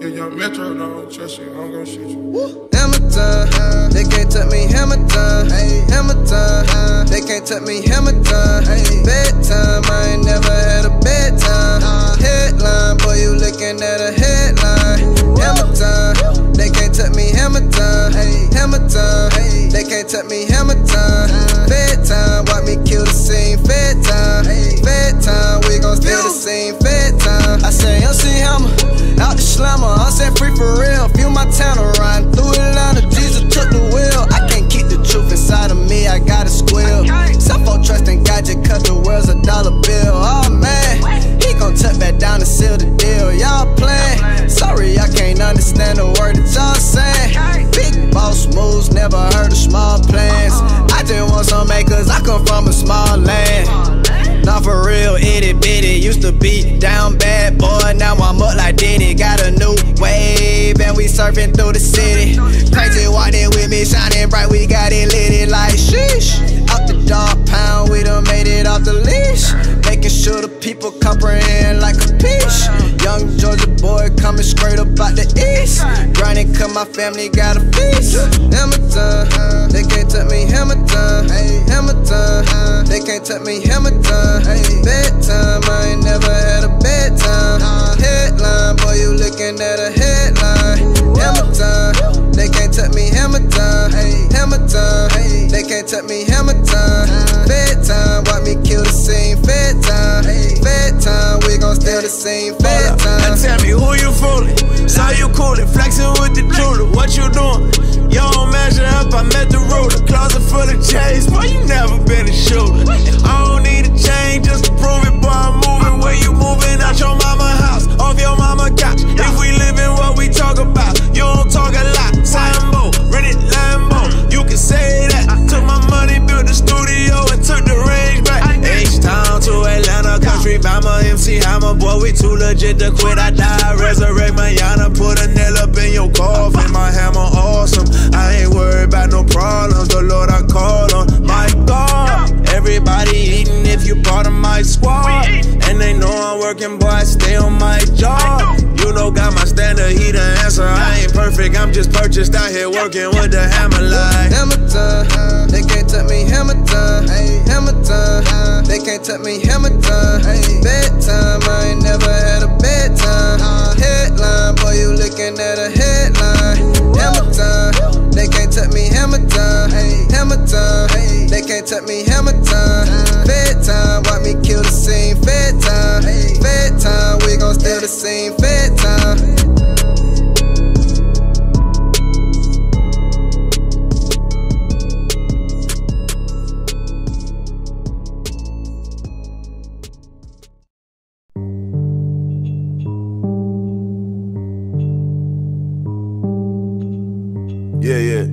If your metro don't trust you, I'm gon' shoot you. Hammer time, they can't touch me. Hammer time, hammer time, they can't touch me. Hammer time, bedtime, I ain't never had a bedtime. Headline, boy, you looking at a headline. Hammer time, they can't touch me. Hammer time, hammer time, they can't touch me. Hammer time, bedtime, watch me kill the scene. Fed time, we gon' steal the scene. Fed time, I say MC Hammer, out the slammer, I'm set free for real. Feel my town riding through Atlanta, Jesus took the wheel. I can't keep the truth inside of me, I gotta squeal. Self-on trust and God just cut the world's $1 bill. Oh man, he gon' tuck back down and seal the deal. Y'all playing, sorry I can't understand the word that y'all saying. Big boss moves, never heard of small plans. I just want some acres, I come from a small land. Not for real, itty bitty, used to be down bad boy, now I'm up like Diddy. Got a new wave and we surfing through the city. Crazy walking with me, shining bright, we got it lit like sheesh. Out the dog pound, we done made it off the leash. Making sure the people comprehend like a piece. Young Georgia boy coming straight up out the east. Grinding cause my family got a feast. Hammer time, they can't touch me. Hammer time, hammer time, they can't touch me. Hammer time, bedtime, I ain't never had a bedtime. Headline, boy, you looking at a headline. Hammer time, they can't touch me. Hammer time, hammer time, they can't touch me. Hammer time, bedtime, watch me kill the scene. Fed time, we gon' steal the scene. Fed time. Now tell me who you fooling, saw you coolin', flexing with the jeweler. What you doing? You don't measure up, I met the ruler. Closet full of chains, boy, you never been a shooter. I don't need a chain just to prove it, boy, I'm moving. Where you moving? Out your mama house, off your mama couch. If we living what we talk about, you don't talk a lot. Sambo, rented Lambo, you can say that. Took my money, built the studio, and took the range back. H-Town to Atlanta, country, Bama, MC Hammer. Boy, we too legit to quit, I die, resurrect manana. Put a nail up in your coffin, my hammer awesome. I ain't worried about no problems, the Lord I call on. My God, everybody eating if you part of my squad. And they know I'm working, boy, I stay on my job. You know, got my standard, he the answer. I ain't perfect, I'm just purchased out here working with the hammer line. Hammer time, they can't touch me. Hammer time, hammer time, they can't touch me. Hammer time, bedtime, I ain't never had a bedtime. Headline, boy, you looking at a headline. Hammer time, they can't touch me. Hammer time, hammer time, they can't touch me. Hammer time, bedtime, watch me kill the scene. Fed time, we gon' steal the scene. Fed time. Yeah.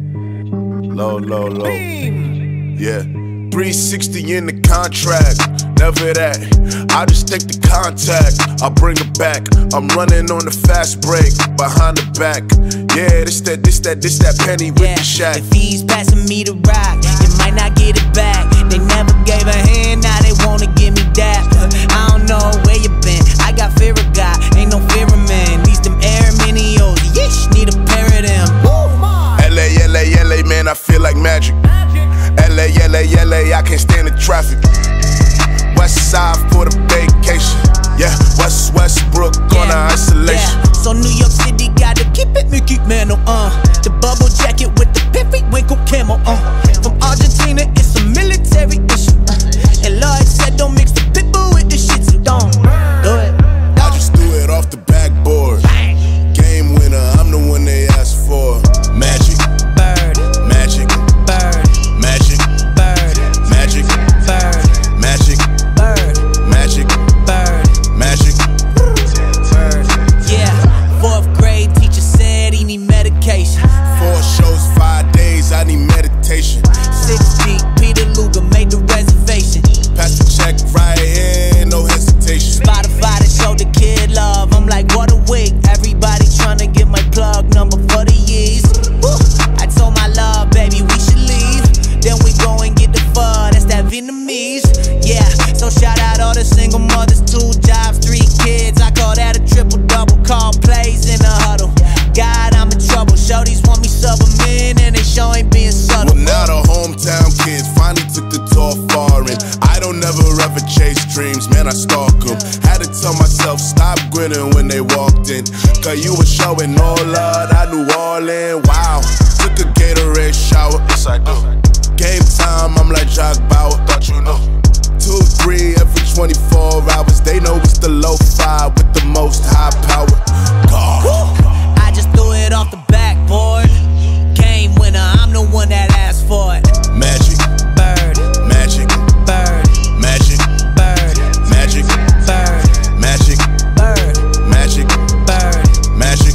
Low. Yeah. 360 in the contract. Never that. I just take the contact. I bring it back. I'm running on the fast break. Behind the back. Yeah, this that penny with the shack. If he's passing me the rock, it might not get it back. They never gave a hand, now they wanna give me that. I don't know where you been. I got fear of God, ain't no fear of man. These them air minios, yeesh, need a pair of them. LA, man, I feel like magic. LA, I can't stand the traffic. West side for the vacation. Yeah, Westbrook on the isolation. Yeah. So New York City gotta keep it Mickey Mantle, the bubble jacket with the periwinkle camo, From Argentina, it's a military issue, And Lloyd said don't mix the pitbull with the shit, so don't do it. I just threw it off the backboard. Game winner, I'm the one they asked for. Magic. Bird. Magic. Bird. Magic. Bird. Magic. Bird. cause you was showing no love. I knew all in, wow. Took a Gatorade shower, yes I do. Game time, I'm like Jock Bauer, thought you know. 2, 3 every 24 hours. They know it's the low 5 with the most high power. God. I just threw it off the backboard. Game winner, I'm the one that asked for it. Magic, Bird, magic, bird, magic, bird, magic, bird, magic, bird, magic, bird. magic.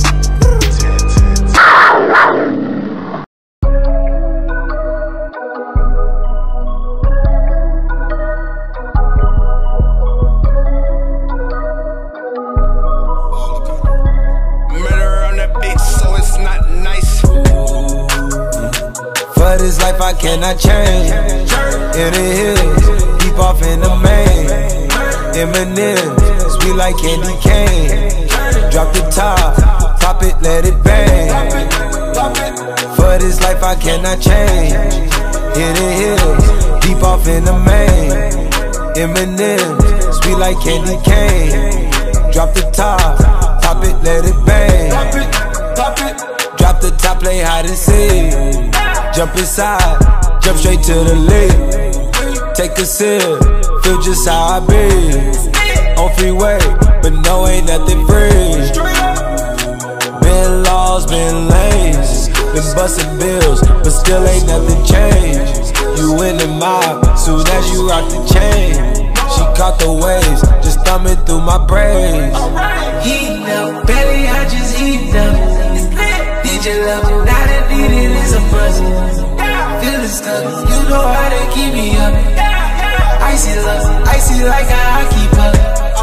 For this life I cannot change. In the hills, deep off in the main. Eminem, sweet like candy cane. Drop the top, pop it, let it bang. For this life I cannot change. In the hills, deep off in the main. Eminem, sweet like candy cane. Drop the top, pop it, let it bang. Drop the top, play hide and seek. Jump inside, jump straight to the lead. Take a sip, feel just how I be. On freeway, but no, ain't nothing free. Been lost, been lanes, been busting bills, but still ain't nothing changed. You in the mob, soon as you rock the chain. She caught the waves, just thumbing through my brains. Heating up, belly, I just heating up. Need your love, now that need it is a buzz. Feeling stuck, you know how to keep me up. Icy love, icy like a hockey puck.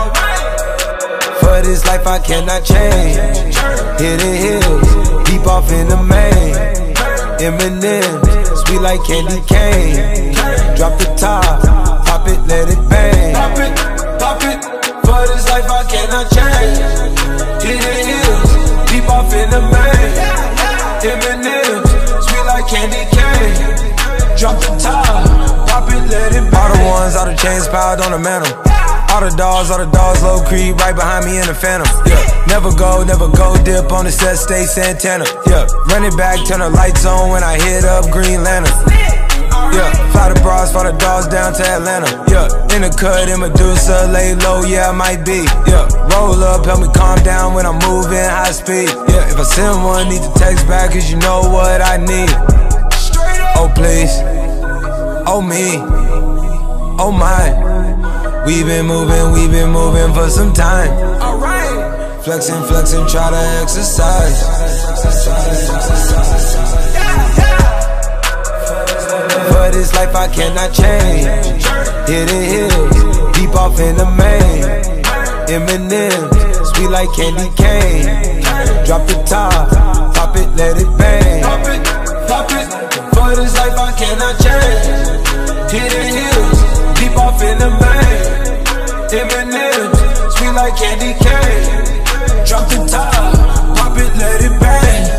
For this life I cannot change. Hidden hills, deep off in the main. Eminem, sweet like candy cane. Drop the top, pop it, let it bang. Pop it, for this life I cannot change. Hidden hills, deep off in the main. Eminem, sweet like candy cane. Drop the top, pop it, let it bang. All the ones, all the chains piled on the mantle. All the dogs, low creep right behind me in the phantom. Yeah, never go, dip on the set, stay Santana. Yeah, run it back, turn the lights on when I hit up Green Lantern. Yeah, fly the bras, fly the dogs down to Atlanta. Yeah, in the cut, in Medusa, lay low, yeah, I might be. Yeah, roll up, help me calm down when I'm moving high speed. Yeah, if I send one, need to text back, cause you know what I need. Oh please, oh me, oh my. We've been moving for some time. Alright, flexing, try to exercise. For this life I cannot change. Hidden hills, deep off in the main. Eminem, sweet like candy cane. Drop the top, pop it, let it bang. Pop it, for this life I cannot change. Hidden hills, deep off in the main. Eminem, sweet like candy cane. Drop the top, pop it, let it bang.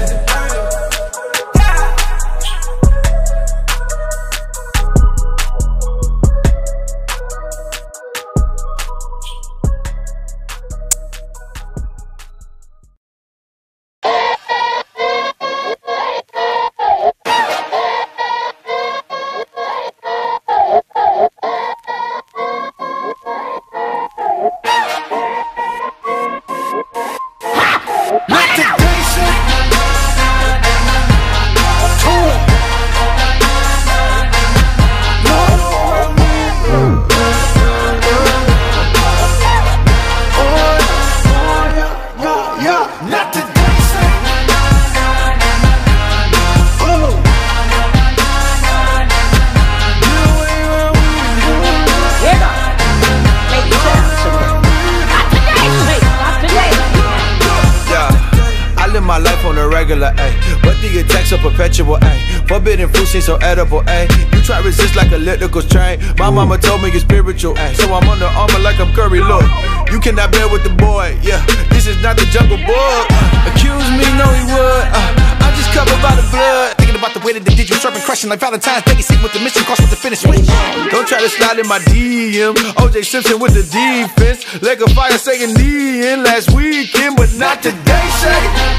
But the attacks are perpetual, ayy. Forbidden fruit seems so edible, ayy. You try resist like elliptical train. My mama told me it's spiritual, ayy. So I'm under armor like I'm Curry, look. You cannot bear with the boy, yeah. This is not the jungle book. Accuse me, no he would. I'm just covered by the blood. Thinking about the Graduated the digital serpent crushing like Valentine's Day. Sitting with the mission, cross with the finish. Don't try to slide in my DM. OJ Simpson with the defense. Leg of fire saying knee in last weekend, but not today, say.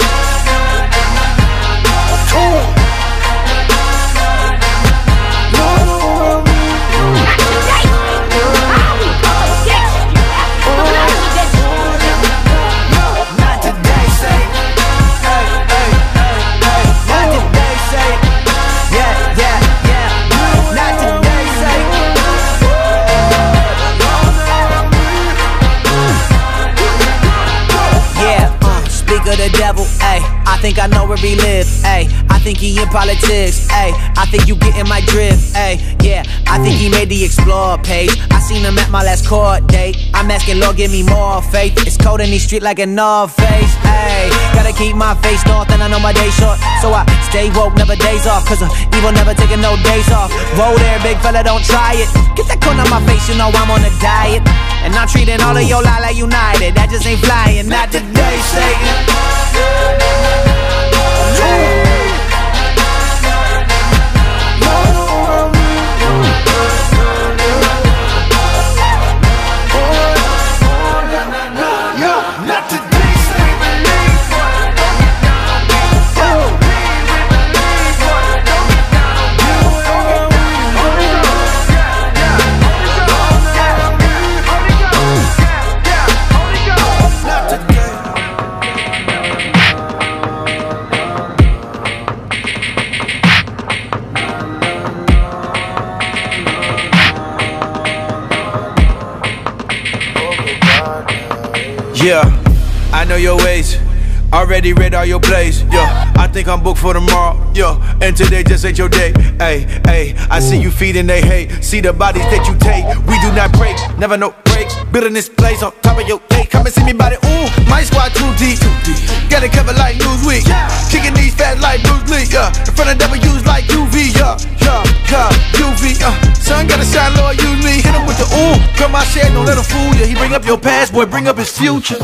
The devil, ayy, I think I know where he live, ayy, I think he in politics, ayy, I think you getting my drift, ayy, yeah, I think he made the Explore page, I seen him at my last court date, I'm asking Lord give me more faith, it's cold in these streets like a North Face, ayy, gotta keep my face north and I know my day short, so I stay woke, never days off, cause evil never taking no days off, roll there big fella don't try it, get that corn on my face you know I'm on a diet, and I'm treating all of your lie like United, that just ain't flying, not today, Satan. Yeah, I know your ways. Already read all your plays. Yeah, I think I'm booked for tomorrow. Yeah, and today just ain't your day. Ay, ay, I see you feeding they hate. See the bodies that you take. We do not break, never no breaks. Building this place on top of your gate. Come and see me by the ooh. My squad too deep. Got it covered like Newsweek. Kicking these fat like Bruce Lee. Yeah, in front of W's like UV. Yeah, yeah, yeah, UV. Son gotta shine, Lord, use me. Hit him with the ooh. Come my share, don't let him fool you. He bring up your past, boy, bring up his future.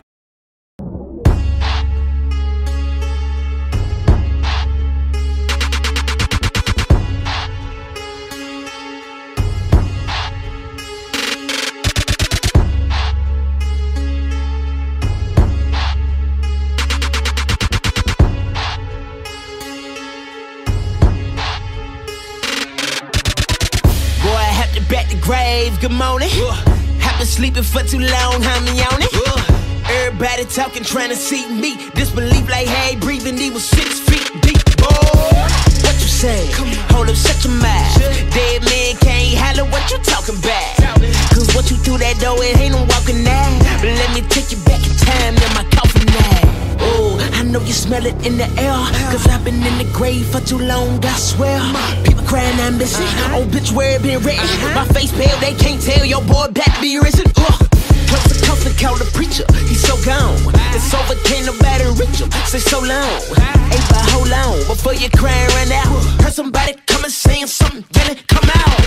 Back to grave, good morning. Have been sleeping for too long, how me on it? Everybody talking, trying to see me. Disbelief like, hey, breathing, he was 6 feet deep. Boy, what you say? Hold up, shut your mouth. Dead man can't holler what you talking about. Cause what you threw that door, it ain't no walking now. But let me take you back in time in my coffin now. Oh, I know you smell it in the air. Cause I've been in the grave for too long, I swear. People crying, I'm missing. Oh, bitch, where it been written? My face pale, they can't tell your boy back be risen. Close to coast and call the preacher, he's so gone. It's over, can't nobody reach him. Say so long, ain't but hold on before your crying run out. Heard somebody come and saying something, then it come out.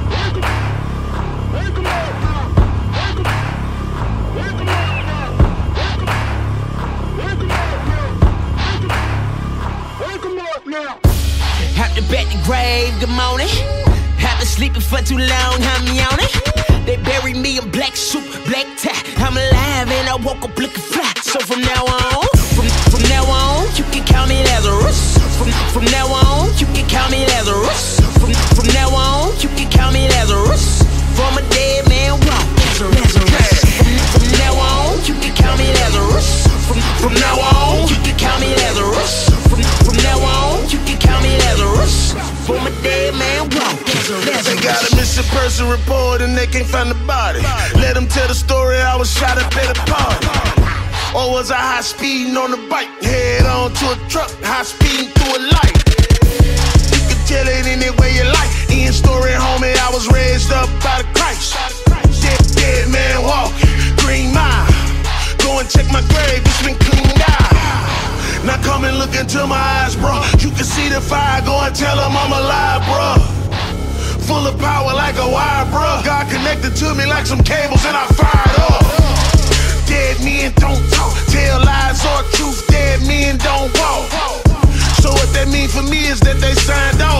Have to back the grave, good morning. Have been sleeping for too long, how me on it? They buried me in black suit, black tie. I'm alive and I woke up looking fly. So from now on, from now on, you can call me Lazarus. From now on, you can call me Lazarus. From now on, you can call me Lazarus. From a dead man walk, Lazarus. From now on, you can call me Lazarus. From now on, you can call me Lazarus. From now on, you can call me Lazarus. From a dead man walk, Lazarus. They got a missing person report and they can't find the body. Let them tell the story, I was shot up at a party. Or was I high speeding on the bike? Head on to a truck, high speeding through a light. You can tell it any way you like. In story, homie, I was raised up by the Christ. Dead man walking, green mile. Go and check my grave, it's been cleaned out. Now come and look into my eyes, bro. You can see the fire, go and tell them I'm alive, bro. Full of power like a wire, bro. God connected to me like some cables and I fired up. Dead men don't talk, tell lies or truth. Dead men don't walk. So what that mean for me is that they signed off.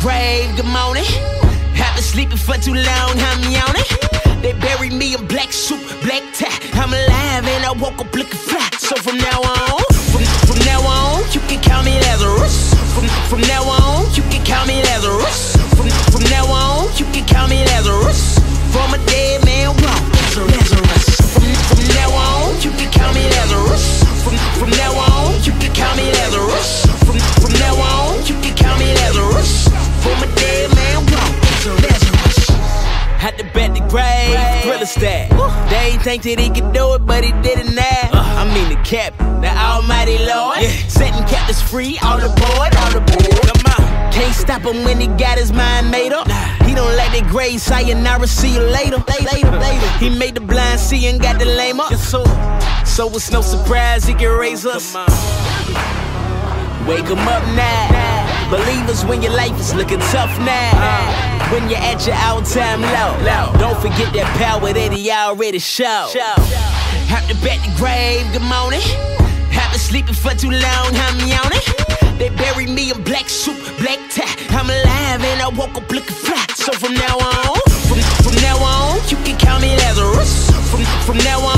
grave, good morning. I've been sleeping for too long, I'm yawning. They buried me in black suit, black tie. I'm alive and I woke up looking fly. So from now on, from now on, you can call me Lazarus. From now on, you can call me Lazarus. From now on, you can call me Lazarus. From a dead man walk, Lazarus. From now on, you can call me Lazarus. From now on, you can call me Lazarus. From now on, you can call me Lazarus. From a dead man walk, Lazarus. Had to bet the grave, thriller stat. They ain't think that he could do it, but he did it now. I mean the captain, the almighty Lord. Setting captives free, all aboard, all aboard. Come on. Can't stop him when he got his mind made up. He don't like that grave, sayonara, see you later. He made the blind see and got the lame up. So it's no surprise he can raise us. Wake him up now. Believers when your life is looking tough now. When you're at your all-time low, don't forget that power that he already showed. Have to bet the grave, good morning. I've been sleeping for too long, I'm yawning. They buried me in black suit, black tie. I'm alive and I woke up looking fly. So from now on, from now on, you can call me Lazarus. From now on,